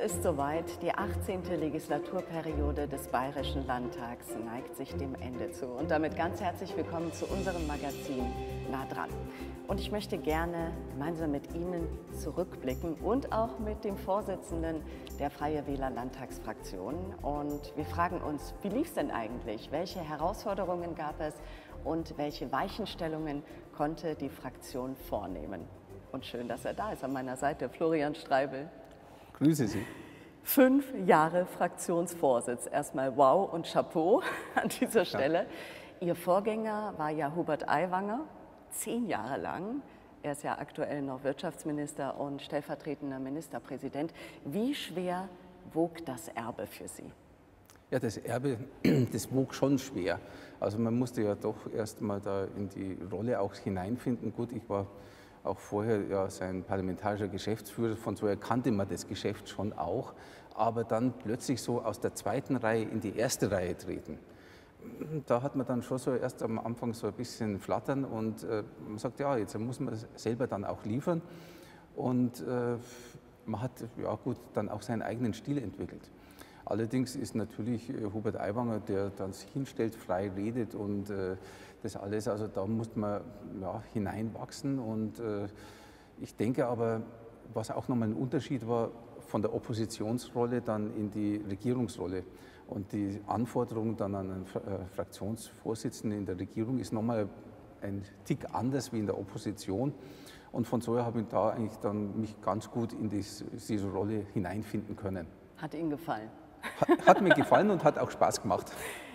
ist soweit. Die 18. Legislaturperiode des Bayerischen Landtags neigt sich dem Ende zu. Und damit ganz herzlich willkommen zu unserem Magazin Nah dran. Und ich möchte gerne gemeinsam mit Ihnen zurückblicken und auch mit dem Vorsitzenden der Freie Wähler Landtagsfraktion. Und wir fragen uns, wie lief es denn eigentlich? Welche Herausforderungen gab es und welche Weichenstellungen konnte die Fraktion vornehmen? Und schön, dass er da ist an meiner Seite, Florian Streibel. Grüße Sie. 5 Jahre Fraktionsvorsitz. Erstmal wow und Chapeau an dieser Stelle. Ihr Vorgänger war ja Hubert Aiwanger, 10 Jahre lang. Er ist ja aktuell noch Wirtschaftsminister und stellvertretender Ministerpräsident. Wie schwer wog das Erbe für Sie? Ja, das Erbe, das wog schon schwer. Also man musste ja doch erst mal da in die Rolle auch hineinfinden. Gut, ich war auch vorher ja sein parlamentarischer Geschäftsführer, von so her kannte man das Geschäft schon auch, aber dann plötzlich so aus der zweiten Reihe in die erste Reihe treten. Da hat man dann schon so erst am Anfang so ein bisschen flattern und man sagt, ja, jetzt muss man selber dann auch liefern und man hat ja gut dann auch seinen eigenen Stil entwickelt. Allerdings ist natürlich Hubert Aiwanger, der dann sich hinstellt, frei redet und das alles, also da muss man ja, hineinwachsen und ich denke aber, was auch nochmal ein Unterschied war, von der Oppositionsrolle dann in die Regierungsrolle und die Anforderung dann an einen Fraktionsvorsitzenden in der Regierung ist nochmal ein Tick anders wie in der Opposition und von so her habe ich da eigentlich dann mich ganz gut in diese Rolle hineinfinden können. Hat Ihnen gefallen? Hat mir gefallen und hat auch Spaß gemacht.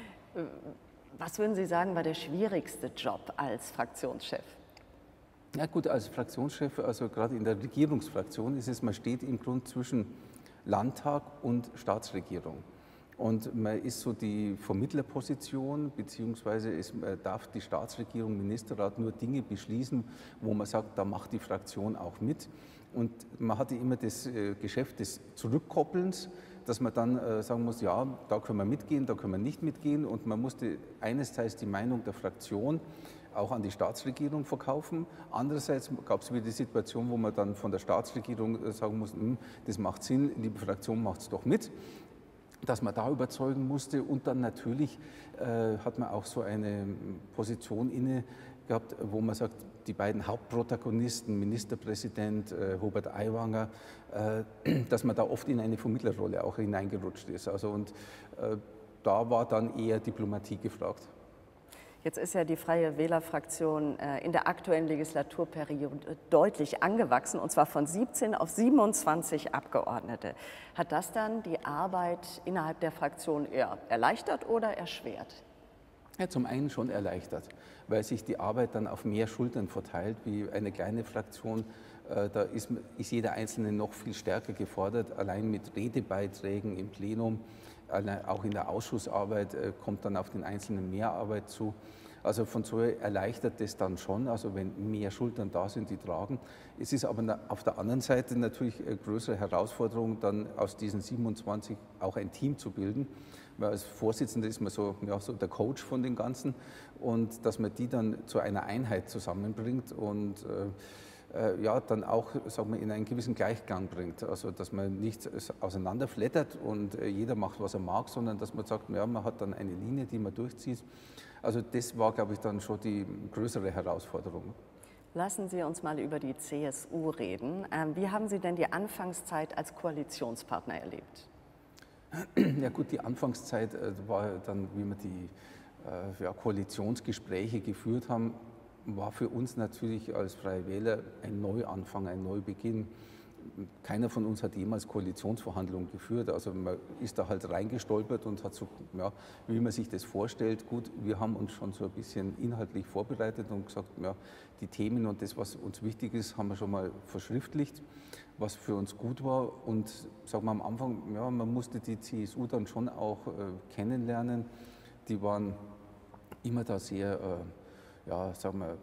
Was würden Sie sagen, war der schwierigste Job als Fraktionschef? Ja gut, als Fraktionschef, also gerade in der Regierungsfraktion ist es, man steht im Grunde zwischen Landtag und Staatsregierung. Und man ist so die Vermittlerposition, beziehungsweise darf die Staatsregierung, Ministerrat nur Dinge beschließen, wo man sagt, da macht die Fraktion auch mit. Und man hatte immer das Geschäft des Zurückkoppelns, dass man dann sagen muss, ja, da können wir mitgehen, da können wir nicht mitgehen. Und man musste einerseits die Meinung der Fraktion auch an die Staatsregierung verkaufen. Andererseits gab es wieder die Situation, wo man dann von der Staatsregierung sagen muss, das macht Sinn, liebe Fraktion, macht es doch mit. Dass man da überzeugen musste und dann natürlich hat man auch so eine Position inne gehabt, wo man sagt, die beiden Hauptprotagonisten, Ministerpräsident Hubert Aiwanger, dass man da oft in eine Vermittlerrolle auch hineingerutscht ist. Also und da war dann eher Diplomatie gefragt. Jetzt ist ja die Freie Wählerfraktion in der aktuellen Legislaturperiode deutlich angewachsen, und zwar von 17 auf 27 Abgeordnete. Hat das dann die Arbeit innerhalb der Fraktion eher erleichtert oder erschwert? Ja, zum einen schon erleichtert, weil sich die Arbeit dann auf mehr Schultern verteilt, wie eine kleine Fraktion. Da ist jeder Einzelne noch viel stärker gefordert, allein mit Redebeiträgen im Plenum. Auch in der Ausschussarbeit kommt dann auf den Einzelnen mehr Arbeit zu. Also von so erleichtert das dann schon, also wenn mehr Schultern da sind, die tragen. Es ist aber auf der anderen Seite natürlich eine größere Herausforderung, dann aus diesen 27 auch ein Team zu bilden. Weil als Vorsitzender ist man so, ja, so der Coach von den Ganzen und dass man die dann zu einer Einheit zusammenbringt und ja, dann auch, sagen wir, in einen gewissen Gleichklang bringt. Also, dass man nicht auseinanderflattert und jeder macht, was er mag, sondern dass man sagt, ja, man hat dann eine Linie, die man durchzieht. Also, das war, glaube ich, dann schon die größere Herausforderung. Lassen Sie uns mal über die CSU reden. Wie haben Sie denn die Anfangszeit als Koalitionspartner erlebt? Ja gut, die Anfangszeit war dann, wie wir die ja, Koalitionsgespräche geführt haben, war für uns natürlich als Freie Wähler ein Neuanfang, ein Neubeginn. Keiner von uns hat jemals Koalitionsverhandlungen geführt, also man ist da halt reingestolpert und hat so, ja, wie man sich das vorstellt. Gut, wir haben uns schon so ein bisschen inhaltlich vorbereitet und gesagt, ja, die Themen und das, was uns wichtig ist, haben wir schon mal verschriftlicht, was für uns gut war. Und sagen wir am Anfang, ja, man musste die CSU dann schon auch kennenlernen. Die waren immer da sehr ja, sagen wir,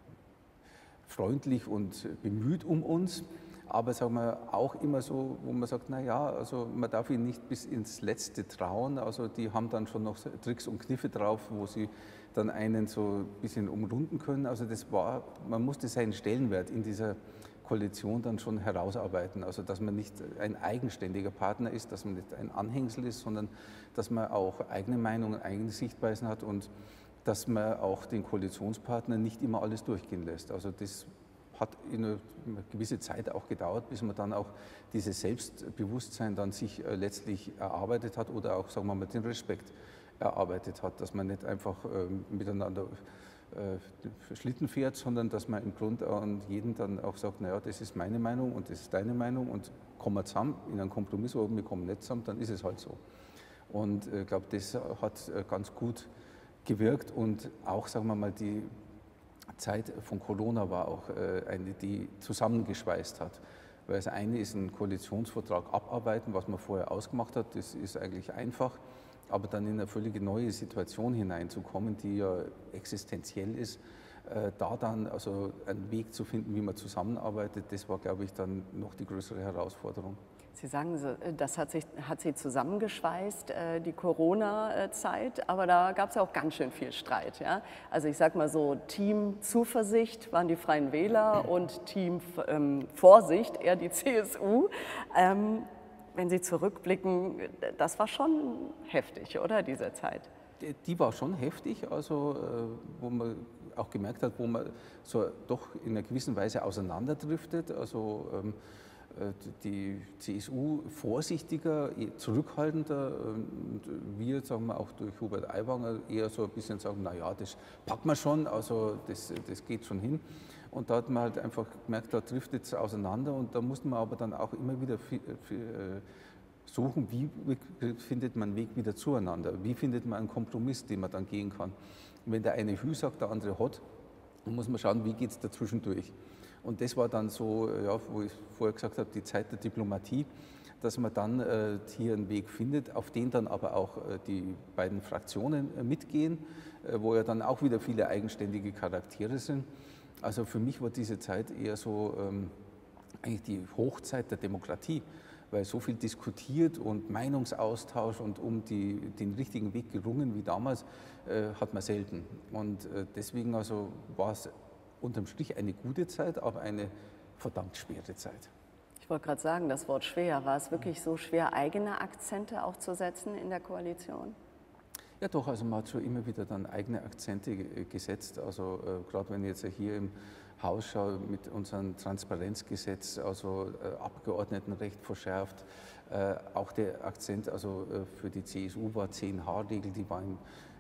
freundlich und bemüht um uns, aber sagen wir auch immer so, wo man sagt, na ja, also man darf ihnen nicht bis ins Letzte trauen, also die haben dann schon noch Tricks und Kniffe drauf, wo sie dann einen so ein bisschen umrunden können, also das war, man musste seinen Stellenwert in dieser Koalition dann schon herausarbeiten. Also dass man nicht ein eigenständiger Partner ist, dass man nicht ein Anhängsel ist, sondern dass man auch eigene Meinungen, eigene Sichtweisen hat und dass man auch den Koalitionspartner nicht immer alles durchgehen lässt. Also das hat eine gewisse Zeit auch gedauert, bis man dann auch dieses Selbstbewusstsein dann sich letztlich erarbeitet hat oder auch, sagen wir mal, den Respekt erarbeitet hat, dass man nicht einfach miteinander Schlitten fährt, sondern dass man im Grunde an jeden dann auch sagt, naja, das ist meine Meinung und das ist deine Meinung und kommen wir zusammen in einen Kompromiss, oder wir kommen nicht zusammen, dann ist es halt so. Und ich glaube, das hat ganz gut gewirkt und auch, sagen wir mal, die Zeit von Corona war auch eine, die zusammengeschweißt hat. Weil das eine ist ein Koalitionsvertrag abarbeiten, was man vorher ausgemacht hat, das ist eigentlich einfach. Aber dann in eine völlig neue Situation hineinzukommen, die ja existenziell ist, da dann also einen Weg zu finden, wie man zusammenarbeitet, das war, glaube ich, dann noch die größere Herausforderung. Sie sagen, das hat Sie zusammengeschweißt, die Corona-Zeit, aber da gab es ja auch ganz schön viel Streit. Ja? Also ich sage mal so, Team Zuversicht waren die Freien Wähler und Team Vorsicht eher die CSU. Wenn Sie zurückblicken, das war schon heftig, oder, diese Zeit? Die war schon heftig, also wo man auch gemerkt hat, wo man so doch in einer gewissen Weise auseinanderdriftet. Also die CSU vorsichtiger, zurückhaltender und wir, sagen wir auch durch Hubert Aiwanger, eher so ein bisschen sagen, naja, das packt man schon, also das geht schon hin. Und da hat man halt einfach gemerkt, da driftet es auseinander und da musste man aber dann auch immer wieder suchen, wie findet man einen Weg wieder zueinander, wie findet man einen Kompromiss, den man dann gehen kann. Und wenn der eine Hü sagt, der andere Hot, dann muss man schauen, wie geht es dazwischen durch. Und das war dann so, ja, wo ich vorher gesagt habe, die Zeit der Diplomatie, dass man dann hier einen Weg findet, auf den dann aber auch die beiden Fraktionen mitgehen, wo ja dann auch wieder viele eigenständige Charaktere sind. Also für mich war diese Zeit eher so eigentlich die Hochzeit der Demokratie, weil so viel diskutiert und Meinungsaustausch und um den richtigen Weg gerungen wie damals hat man selten. Und deswegen also war es unterm Strich eine gute Zeit, aber eine verdammt schwere Zeit. Ich wollte gerade sagen, das Wort schwer. War es wirklich so schwer, eigene Akzente auch zu setzen in der Koalition? Ja doch, also man hat schon immer wieder dann eigene Akzente gesetzt. Also gerade wenn ich jetzt hier im Haus schaue mit unserem Transparenzgesetz, also Abgeordnetenrecht verschärft. Auch der Akzent also für die CSU war 10H-Regel, die war in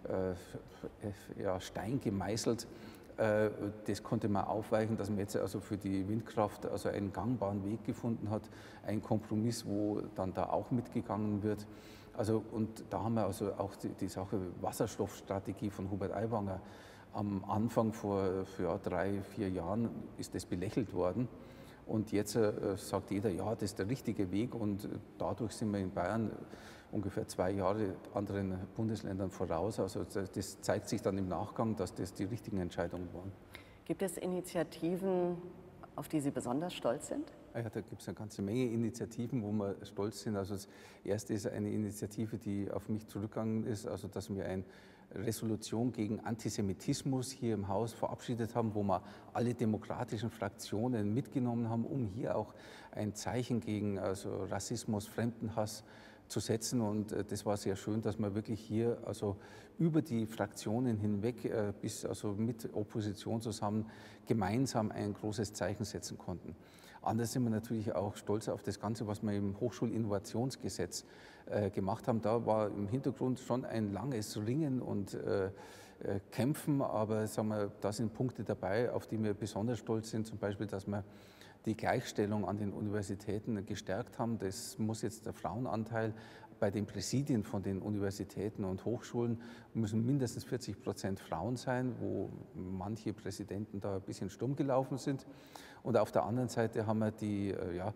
Stein gemeißelt. Das konnte man aufweichen, dass man jetzt also für die Windkraft also einen gangbaren Weg gefunden hat, ein Kompromiss, wo dann da auch mitgegangen wird. Also, und da haben wir also auch die Sache Wasserstoffstrategie von Hubert Aiwanger. Am Anfang vor 3, 4 Jahren ist das belächelt worden und jetzt sagt jeder, ja, das ist der richtige Weg und dadurch sind wir in Bayern ungefähr 2 Jahre anderen Bundesländern voraus. Also das zeigt sich dann im Nachgang, dass das die richtigen Entscheidungen waren. Gibt es Initiativen, auf die Sie besonders stolz sind? Ja, da gibt es eine ganze Menge Initiativen, wo wir stolz sind. Also das erste ist eine Initiative, die auf mich zurückgegangen ist, also dass wir eine Resolution gegen Antisemitismus hier im Haus verabschiedet haben, wo wir alle demokratischen Fraktionen mitgenommen haben, um hier auch ein Zeichen gegen also Rassismus, Fremdenhass zu setzen. Und das war sehr schön, dass wir wirklich hier also über die Fraktionen hinweg bis also mit Opposition zusammen gemeinsam ein großes Zeichen setzen konnten. Anders sind wir natürlich auch stolz auf das Ganze, was wir im Hochschulinnovationsgesetz gemacht haben. Da war im Hintergrund schon ein langes Ringen und Kämpfen, aber sagen wir, da sind Punkte dabei, auf die wir besonders stolz sind. Zum Beispiel, dass wir die Gleichstellung an den Universitäten gestärkt haben. Das muss jetzt der Frauenanteil bei den Präsidien von den Universitäten und Hochschulen müssen mindestens 40% Frauen sein, wo manche Präsidenten da ein bisschen stumm gelaufen sind. Und auf der anderen Seite haben wir die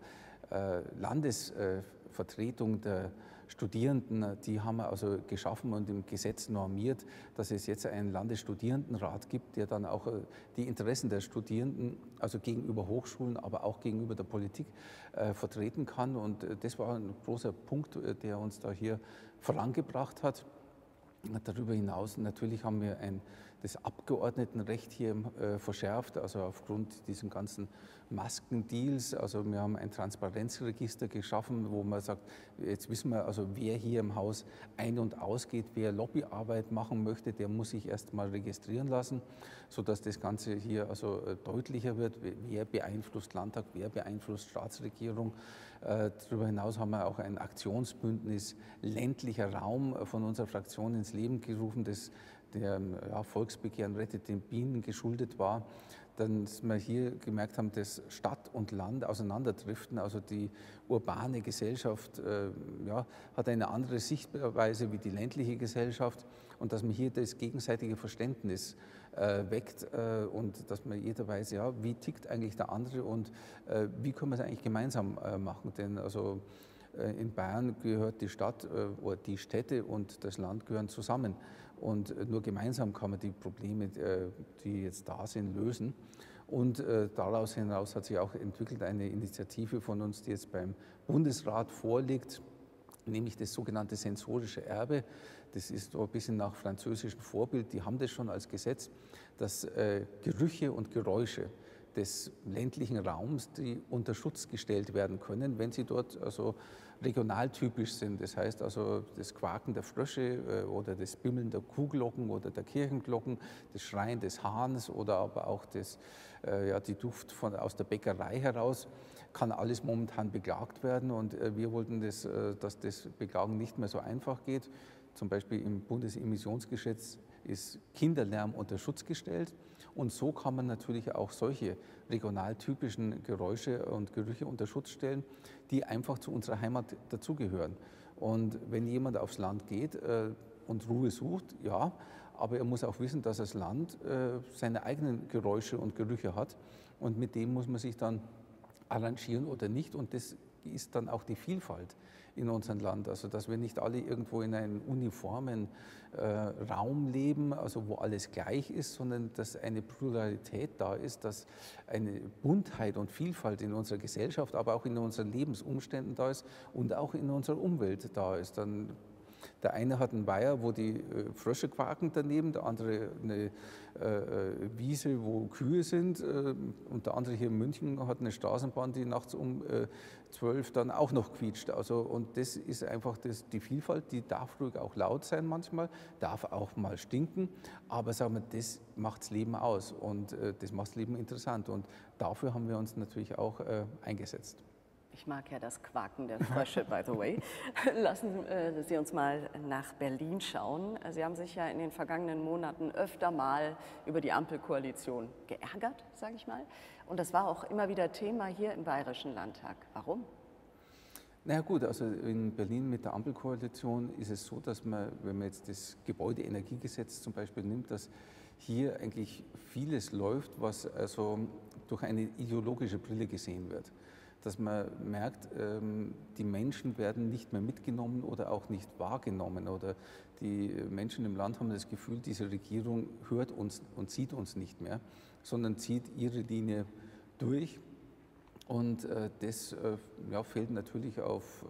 Landesvertretung der Studierenden, die haben wir also geschaffen und im Gesetz normiert, dass es jetzt einen Landesstudierendenrat gibt, der dann auch die Interessen der Studierenden, also gegenüber Hochschulen, aber auch gegenüber der Politik vertreten kann. Und das war ein großer Punkt, der uns da hier vorangebracht hat. Darüber hinaus natürlich haben wir das Abgeordnetenrecht hier verschärft, also aufgrund diesen ganzen Maskendeals. Also wir haben ein Transparenzregister geschaffen, wo man sagt, jetzt wissen wir, also wer hier im Haus ein- und ausgeht, wer Lobbyarbeit machen möchte, der muss sich erst mal registrieren lassen, sodass das Ganze hier also deutlicher wird, wer beeinflusst Landtag, wer beeinflusst Staatsregierung. Darüber hinaus haben wir auch ein Aktionsbündnis ländlicher Raum von unserer Fraktion ins Leben gerufen, das der Volksbegehren Rettet den Bienen geschuldet war. Dann, dass wir hier gemerkt haben, dass Stadt und Land auseinanderdriften, also die urbane Gesellschaft hat eine andere Sichtweise wie die ländliche Gesellschaft und dass man hier das gegenseitige Verständnis weckt und dass man jeder weiß, ja, wie tickt eigentlich der andere und wie können wir es eigentlich gemeinsam machen, denn also in Bayern gehört die Stadt oder die Städte und das Land gehören zusammen. Und nur gemeinsam kann man die Probleme, die jetzt da sind, lösen. Und daraus hinaus hat sich auch entwickelt eine Initiative von uns, die jetzt beim Bundesrat vorliegt, nämlich das sogenannte sensorische Erbe. Das ist so ein bisschen nach französischem Vorbild, die haben das schon als Gesetz, dass Gerüche und Geräusche des ländlichen Raums, die unter Schutz gestellt werden können, wenn sie dort also regionaltypisch sind. Das heißt also das Quaken der Frösche oder das Bimmeln der Kuhglocken oder der Kirchenglocken, das Schreien des Hahns oder aber auch die Duft aus der Bäckerei heraus, kann alles momentan beklagt werden. Und wir wollten, dass das Beklagen nicht mehr so einfach geht. Zum Beispiel im Bundesimmissionsgesetz ist Kinderlärm unter Schutz gestellt. Und so kann man natürlich auch solche regionaltypischen Geräusche und Gerüche unter Schutz stellen, die einfach zu unserer Heimat dazugehören. Und wenn jemand aufs Land geht und Ruhe sucht, ja, aber er muss auch wissen, dass das Land seine eigenen Geräusche und Gerüche hat und mit dem muss man sich dann arrangieren oder nicht. Und das ist dann auch die Vielfalt in unserem Land, also dass wir nicht alle irgendwo in einem uniformen Raum leben, also wo alles gleich ist, sondern dass eine Pluralität da ist, dass eine Buntheit und Vielfalt in unserer Gesellschaft, aber auch in unseren Lebensumständen da ist und auch in unserer Umwelt da ist. Dann der eine hat einen Weiher, wo die Frösche quaken daneben, der andere eine Wiese, wo Kühe sind und der andere hier in München hat eine Straßenbahn, die nachts um 12 dann auch noch quietscht. Also, und das ist einfach die Vielfalt, die darf ruhig auch laut sein manchmal, darf auch mal stinken, aber sagen wir, das macht das Leben aus und das macht das Leben interessant und dafür haben wir uns natürlich auch eingesetzt. Ich mag ja das Quaken der Frösche, by the way. Lassen Sie uns mal nach Berlin schauen. Sie haben sich ja in den vergangenen Monaten öfter mal über die Ampelkoalition geärgert, sage ich mal. Und das war auch immer wieder Thema hier im Bayerischen Landtag. Warum? Na ja, gut, also in Berlin mit der Ampelkoalition ist es so, dass man, wenn man jetzt das Gebäudeenergiegesetz zum Beispiel nimmt, dass hier eigentlich vieles läuft, was also durch eine ideologische Brille gesehen wird. Dass man merkt, die Menschen werden nicht mehr mitgenommen oder auch nicht wahrgenommen oder die Menschen im Land haben das Gefühl, diese Regierung hört uns und sieht uns nicht mehr, sondern zieht ihre Linie durch und das fällt natürlich auf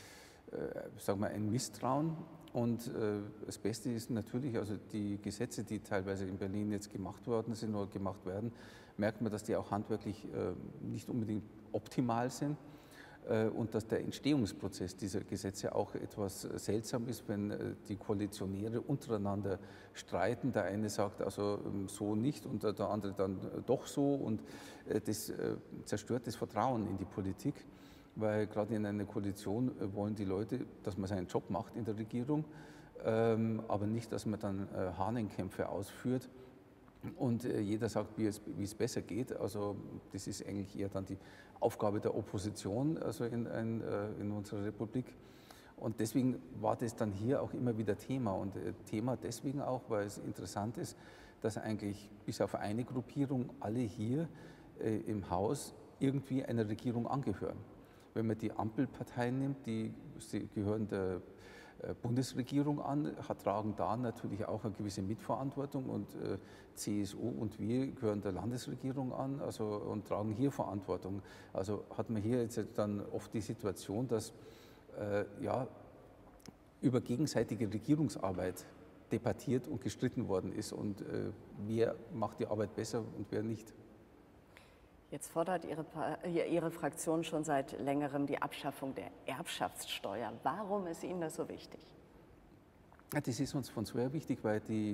sagen wir, ein Misstrauen und das Beste ist natürlich, also die Gesetze, die teilweise in Berlin jetzt gemacht worden sind oder gemacht werden, merkt man, dass die auch handwerklich nicht unbedingt optimal sind und dass der Entstehungsprozess dieser Gesetze auch etwas seltsam ist, wenn die Koalitionäre untereinander streiten. Der eine sagt also so nicht und der andere dann doch so und das zerstört das Vertrauen in die Politik, weil gerade in einer Koalition wollen die Leute, dass man seinen Job macht in der Regierung, aber nicht, dass man dann Hahnenkämpfe ausführt. Und jeder sagt, wie es besser geht. Also das ist eigentlich eher dann die Aufgabe der Opposition also in unserer Republik. Und deswegen war das dann hier auch immer wieder Thema. Und Thema deswegen auch, weil es interessant ist, dass eigentlich bis auf eine Gruppierung alle hier im Haus irgendwie einer Regierung angehören. Wenn man die Ampelparteien nimmt, die gehören der Bundesregierung an, tragen da natürlich auch eine gewisse Mitverantwortung und CSU und wir gehören der Landesregierung an und tragen hier Verantwortung. Also hat man hier jetzt dann oft die Situation, dass über gegenseitige Regierungsarbeit debattiert und gestritten worden ist und wer macht die Arbeit besser und wer nicht. Jetzt fordert Ihre Fraktion schon seit längerem die Abschaffung der Erbschaftssteuer. Warum ist Ihnen das so wichtig? Ja, das ist uns von so her wichtig, weil die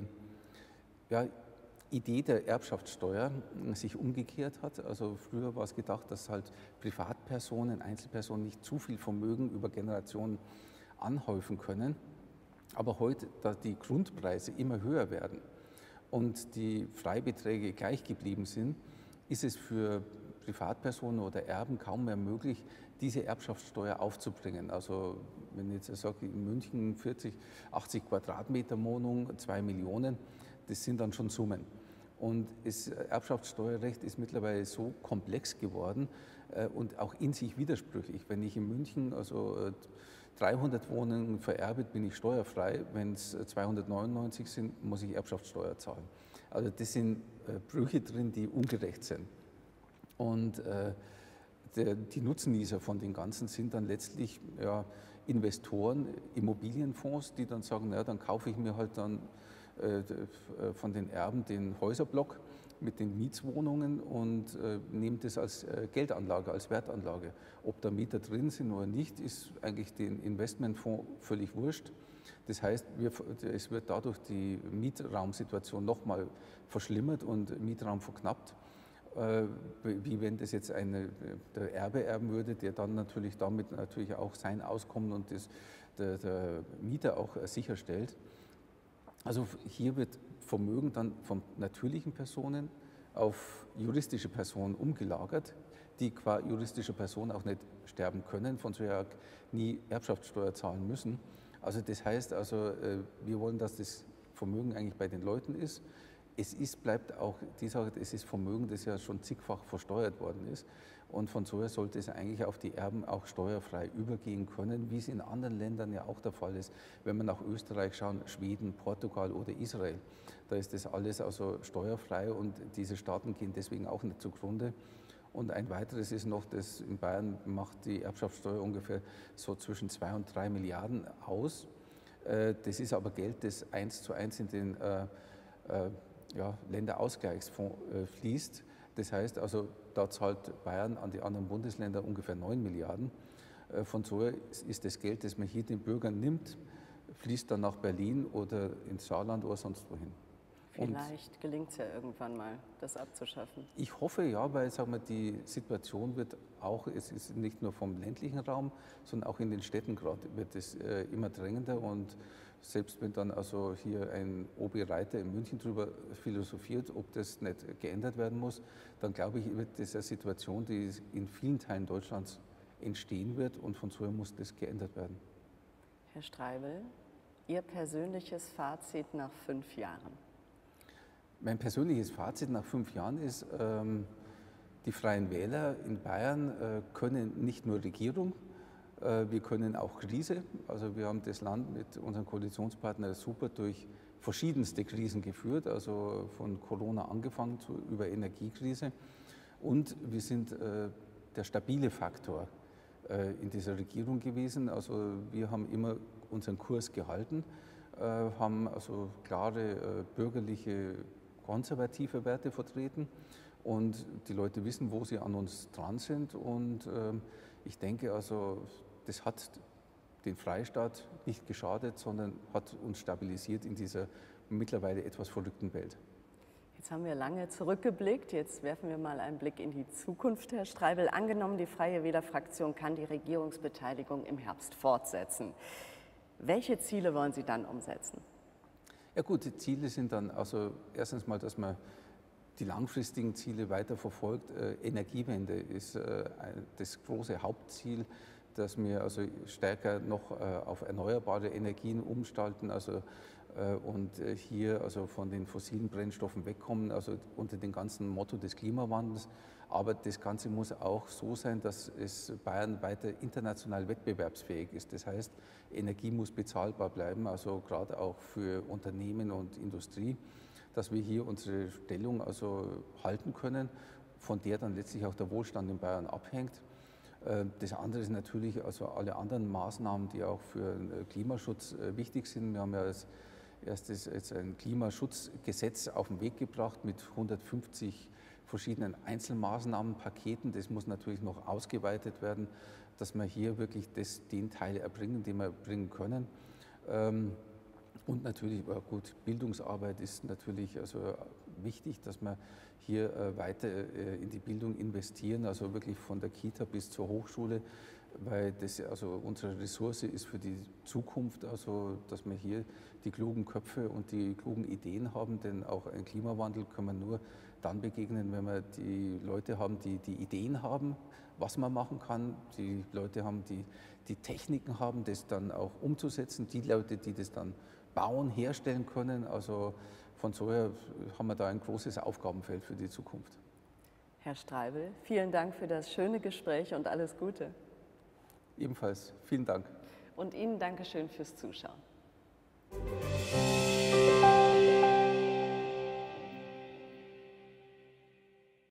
Idee der Erbschaftssteuer sich umgekehrt hat. Also früher war es gedacht, dass halt Privatpersonen, Einzelpersonen nicht zu viel Vermögen über Generationen anhäufen können. Aber heute, da die Grundpreise immer höher werden und die Freibeträge gleich geblieben sind, ist es für Privatpersonen oder Erben kaum mehr möglich, diese Erbschaftssteuer aufzubringen. Also wenn ich jetzt sage, in München 40, 80 Quadratmeter Wohnung, 2 Millionen, das sind dann schon Summen. Und das Erbschaftssteuerrecht ist mittlerweile so komplex geworden und auch in sich widersprüchlich. Wenn ich in München also 300 Wohnungen vererbe, bin ich steuerfrei. Wenn es 299 sind, muss ich Erbschaftssteuer zahlen. Also das sind Brüche drin, die ungerecht sind. Und die Nutznießer von den Ganzen sind dann letztlich Investoren, Immobilienfonds, die dann sagen, naja, dann kaufe ich mir halt dann von den Erben den Häuserblock mit den Mietswohnungen und nehme das als Geldanlage, als Wertanlage. Ob da Mieter drin sind oder nicht, ist eigentlich den Investmentfonds völlig wurscht. Das heißt, es wird dadurch die Mietraumsituation nochmal verschlimmert und Mietraum verknappt, wie wenn das jetzt der Erbe erben würde, der dann natürlich damit auch sein Auskommen und der Mieter auch sicherstellt. Also hier wird Vermögen dann von natürlichen Personen auf juristische Personen umgelagert, die qua juristischer Person auch nicht sterben können, von so her nie Erbschaftssteuer zahlen müssen. Also das heißt, wir wollen, dass das Vermögen eigentlich bei den Leuten ist. Bleibt auch die Sache, es ist Vermögen, das ja schon zigfach versteuert worden ist. Und von so her sollte es eigentlich auf die Erben auch steuerfrei übergehen können, wie es in anderen Ländern ja auch der Fall ist. Wenn wir nach Österreich schauen, Schweden, Portugal oder Israel, da ist das alles also steuerfrei und diese Staaten gehen deswegen auch nicht zugrunde. Und ein weiteres ist noch, dass in Bayern macht die Erbschaftssteuer ungefähr so zwischen 2 und 3 Milliarden aus. Das ist aber Geld, das 1:1 in den Länderausgleichsfonds fließt. Das heißt also, da zahlt Bayern an die anderen Bundesländer ungefähr 9 Milliarden. Von so her ist das Geld, das man hier den Bürgern nimmt, fließt dann nach Berlin oder ins Saarland oder sonst wohin. Vielleicht gelingt es ja irgendwann mal, das abzuschaffen. Ich hoffe ja, weil sagen wir, die Situation wird auch, es ist nicht nur vom ländlichen Raum, sondern auch in den Städten gerade wird es immer drängender und selbst wenn dann also hier ein Obi Reiter in München darüber philosophiert, ob das nicht geändert werden muss, dann glaube ich, wird das eine Situation, die in vielen Teilen Deutschlands entstehen wird und von so her muss das geändert werden. Herr Streibel, Ihr persönliches Fazit nach 5 Jahren? Mein persönliches Fazit nach 5 Jahren ist, die Freien Wähler in Bayern können nicht nur Regierung, wir können auch Krise. Also wir haben das Land mit unserem Koalitionspartner super durch verschiedenste Krisen geführt, also von Corona angefangen über Energiekrise. Und wir sind der stabile Faktor in dieser Regierung gewesen. Also wir haben immer unseren Kurs gehalten, haben also klare bürgerliche, konservative Werte vertreten und die Leute wissen, wo sie an uns dran sind und ich denke also, das hat den Freistaat nicht geschadet, sondern hat uns stabilisiert in dieser mittlerweile etwas verrückten Welt. Jetzt haben wir lange zurückgeblickt, jetzt werfen wir mal einen Blick in die Zukunft, Herr Streibel. Angenommen, die Freie Wähler-Fraktion kann die Regierungsbeteiligung im Herbst fortsetzen. Welche Ziele wollen Sie dann umsetzen? Ja gut, die Ziele sind dann also erstens mal, dass man die langfristigen Ziele weiter verfolgt. Energiewende ist das große Hauptziel, dass wir also stärker noch auf erneuerbare Energien umstalten, und hier also von den fossilen Brennstoffen wegkommen, also unter dem ganzen Motto des Klimawandels. Aber das Ganze muss auch so sein, dass es Bayern weiter international wettbewerbsfähig ist. Das heißt, Energie muss bezahlbar bleiben, also gerade auch für Unternehmen und Industrie, dass wir hier unsere Stellung also halten können, von der dann letztlich auch der Wohlstand in Bayern abhängt. Das andere ist natürlich also alle anderen Maßnahmen, die auch für den Klimaschutz wichtig sind. Wir haben ja erstes jetzt ein Klimaschutzgesetz auf den Weg gebracht mit 150 verschiedenen Einzelmaßnahmenpaketen. Das muss natürlich noch ausgeweitet werden, dass wir hier wirklich den Teil erbringen, den wir erbringen können. Und natürlich, gut, Bildungsarbeit ist natürlich also wichtig, dass wir hier weiter in die Bildung investieren, also wirklich von der Kita bis zur Hochschule, weil das also unsere Ressource ist für die Zukunft, also dass wir hier die klugen Köpfe und die klugen Ideen haben, denn auch ein Klimawandel kann man nur dann begegnen, wenn wir die Leute haben, die die Ideen haben, was man machen kann, die Leute haben, die die Techniken haben, das dann auch umzusetzen, die Leute, die das dann bauen, herstellen können. Also von so her haben wir da ein großes Aufgabenfeld für die Zukunft. Herr Streibel, vielen Dank für das schöne Gespräch und alles Gute. Ebenfalls vielen Dank. Und Ihnen Dankeschön fürs Zuschauen.